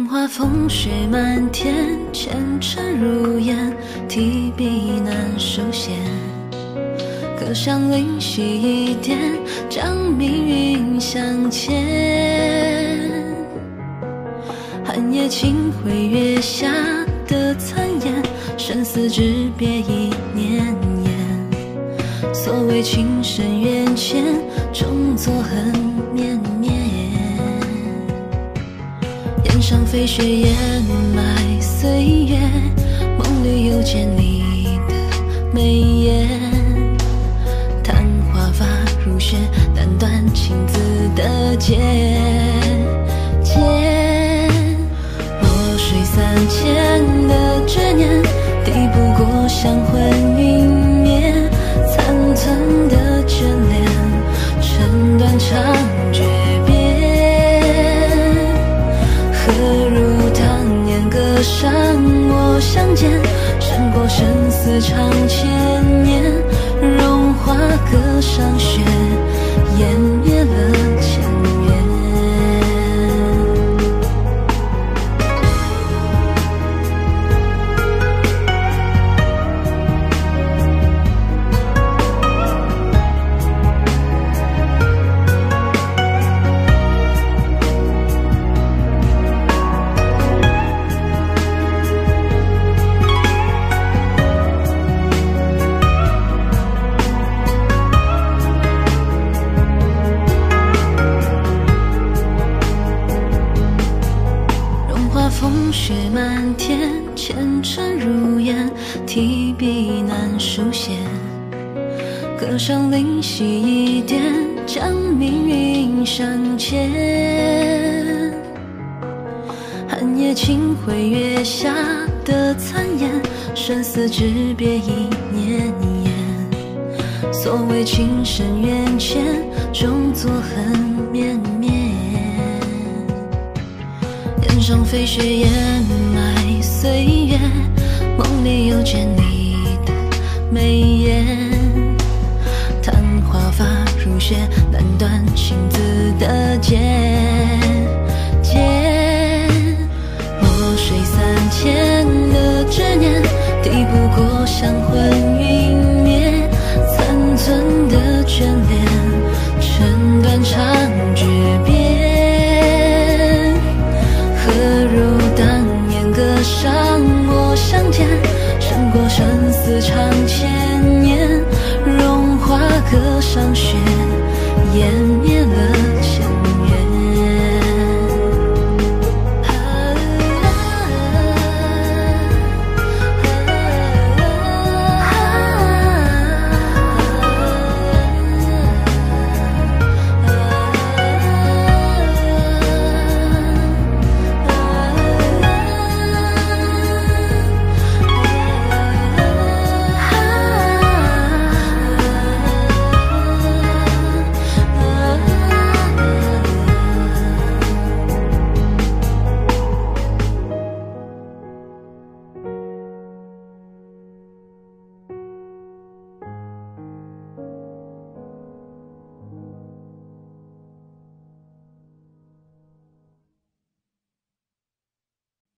荣华风雪漫天，前尘如烟，提笔难书写。隔乡临溪一点，将命运相牵。寒夜清辉月下的残颜，生死之别一年年。所谓情深缘浅，终作恨绵绵。烟上飞雪掩埋岁月，梦里又见你的眉眼。弹花发如雪，难断情字的结。弱水三千的执念，抵不过香魂云灭。残存的眷恋，尘断肠诀别。何如当年隔山陌相见，胜过生死长千年。荣华歌上雪，湮灭了前缘。风雪漫天，前尘如烟，提笔难书写。隔上临溪一点，将命运相牵。寒夜清辉月下的残颜，生死之别一年年。所谓情深缘浅，终作恨绵绵。天上飞雪掩埋岁月，梦里又见你的眉眼。弹花发如雪，难断情字的结。弱水三千的执念，抵不过香魂云灭。残存的眷恋，尘断肠诀别。何如当年隔山陌相见，胜过生死长牵。